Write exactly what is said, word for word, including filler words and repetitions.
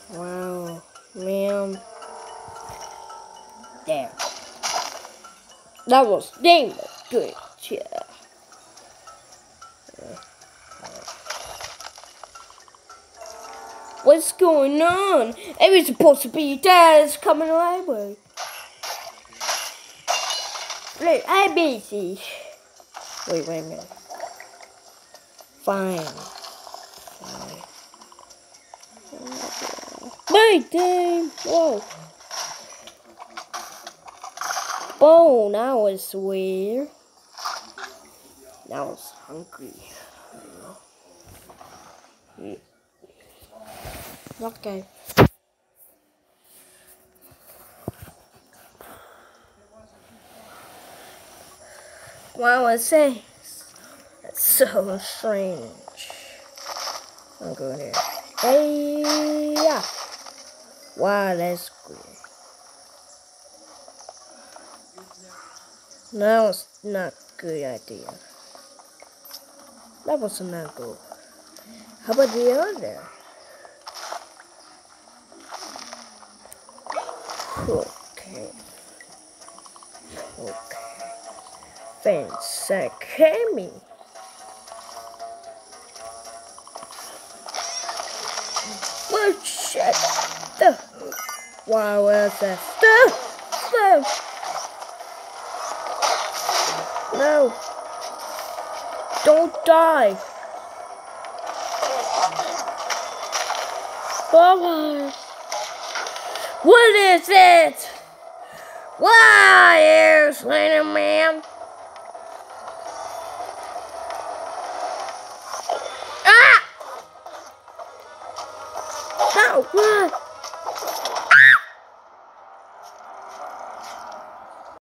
Wow, man. There. That was damn good. Yeah. What's going on? It was supposed to be Dad's coming my way. Look, I'm busy. Wait, wait a minute. Fine. Fine. Wait, damn. Whoa. Oh, that was weird. Now I was hungry. Mm. Okay. What was this? That's so strange. I'm going here. Hey, yeah. Wow, that's good. That was not a good idea. That was not good. How about the other? Okay. Okay. Fence coming. Well, shit. The. Wow, where's that? The. The. No. Don't die. Bye-bye. What is it? Why, you Slender Man? Ah! No, run!